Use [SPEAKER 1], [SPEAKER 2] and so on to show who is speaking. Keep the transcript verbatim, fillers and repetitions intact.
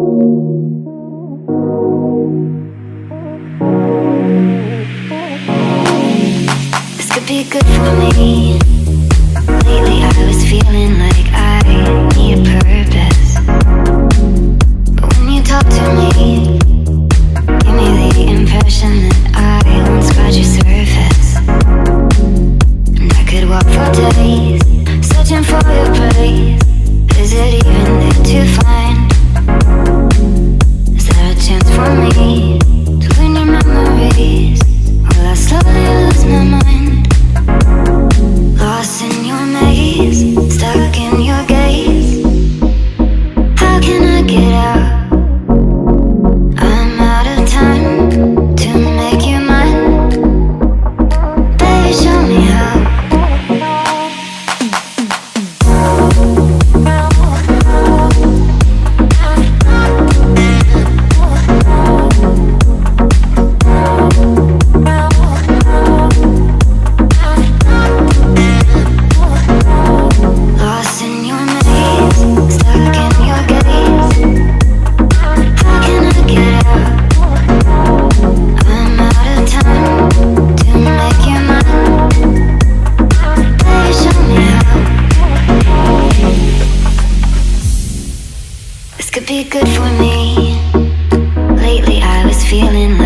[SPEAKER 1] This could be good for me. Lately I was feeling like I need a purpose, but when you talk to me, give me the impression that I won't scratch your surface. And I could walk for days, searching for your praise. Is it even there to find? Is there a chance for me to win your memories? Will I slowly lose my mind? Lost in your maze, stuck in your gaze. How can I get out? I'm out of time to make you mine. Baby, show me how. Could be good for me. Lately I was feeling like